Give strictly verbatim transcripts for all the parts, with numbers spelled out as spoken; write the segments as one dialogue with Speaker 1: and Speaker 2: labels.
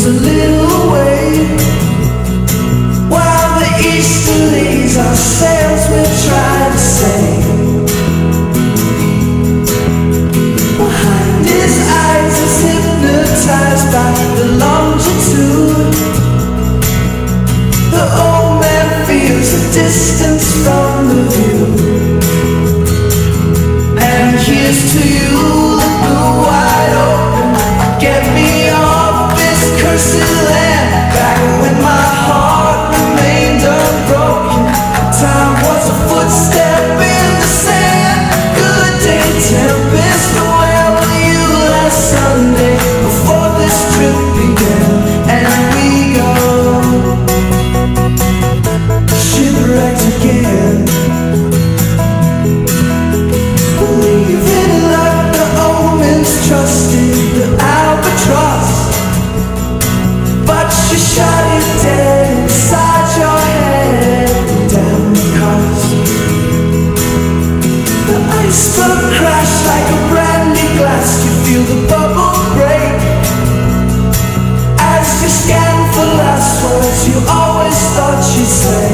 Speaker 1: a little way. While the Easterlies, our sails will try to say. Behind his eyes is hypnotized by the longitude. The old man feels the distance from the view. And here's to you, the blue wide open. Get me off this cursed land, back when my heart remained unbroken. Time was a footstep in the sand. Good day, Tempest, where were you last Sunday before this trip began? And we go shipwrecked again. Believing like the omens, trusted the albatross, but you shot it dead inside your head. Down the coast, the iceberg crashed like a brandy glass. You feel the bubble break as you scan for last words you always thought you'd say.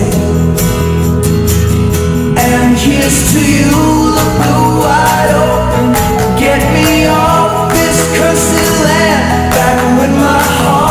Speaker 1: And here's to you, the blue wide open. Get me off this cursed land, back when my heart